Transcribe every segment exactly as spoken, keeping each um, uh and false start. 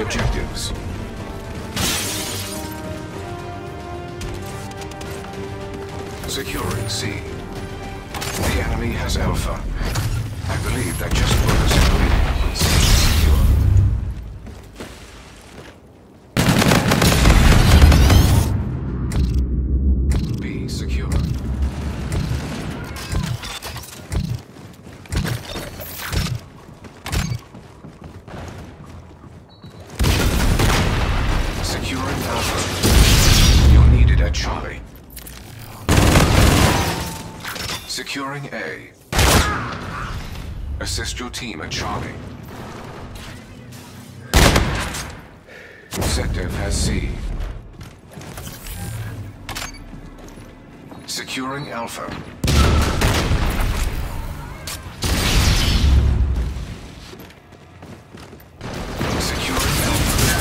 objectives. Securing C. The enemy has Alpha. I believe that just put us in the lead. Secure. B secure. Securing Alpha. You're needed at Charlie. Securing A. Assist your team at Charlie. Sector has C. Securing Alpha. Securing Alpha.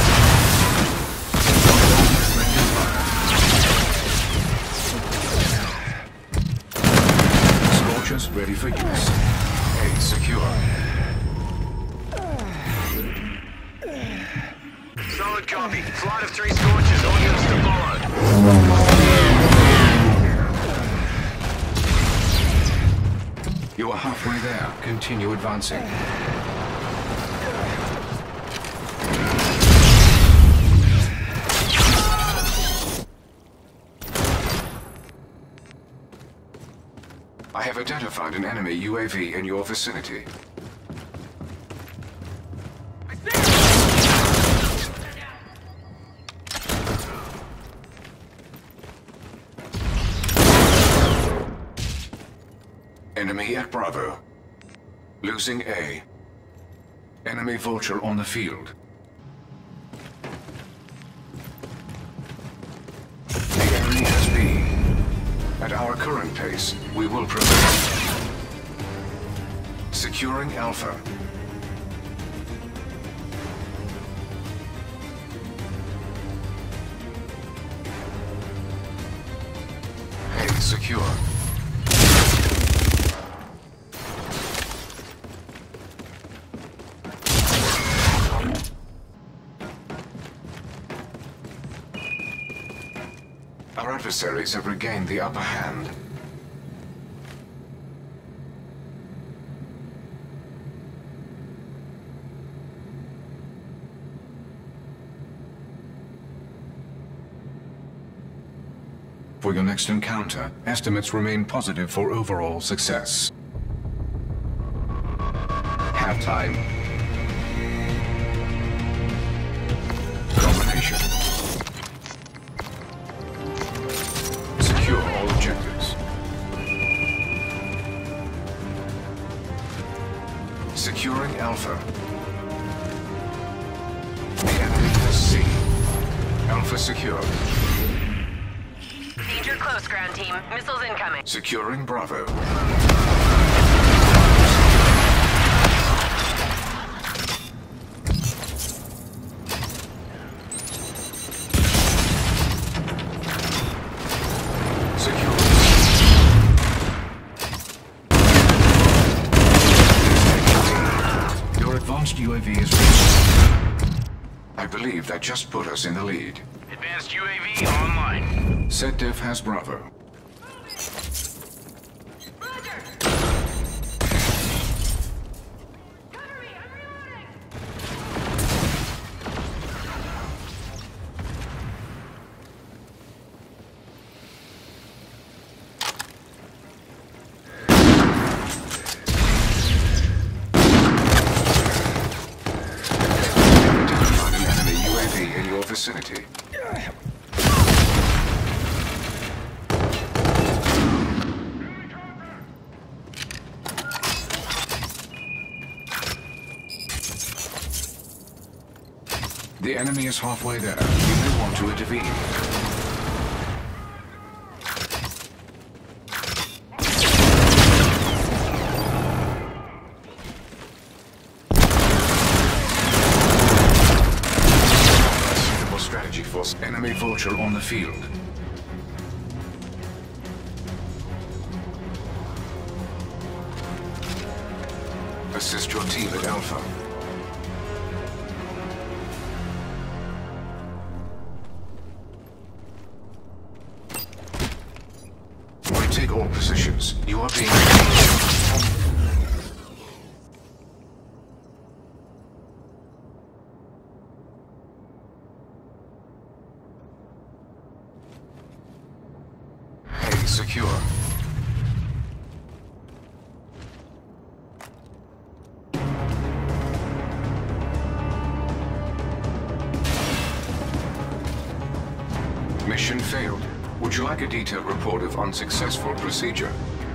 Scorchers ready for use. A secure. Solid copy. Flight of three Scorchers. All units to follow. You are halfway there. Continue advancing. I have identified an enemy U A V in your vicinity. Enemy at Bravo. Losing A. Enemy Vulture on the field. The enemy has B. At our current pace, we will prevail. Securing Alpha. A secure. Our adversaries have regained the upper hand. For your next encounter, estimates remain positive for overall success. Halftime. Domination. Secure all objectives. Securing Alpha. The enemy has C. Alpha secure. Danger close, ground team. Missiles incoming. Securing Bravo. Secure. Your advanced U A V is ready. I believe that just put us in the lead. Advanced U A V online. SetDev has Bravo. Identified an enemy U A V in your vicinity. The enemy is halfway there. You may want to intervene. Suitable strategy for enemy Vulture on the field. Assist your team at Alpha. Mission failed. Would you like a detailed report of unsuccessful procedure?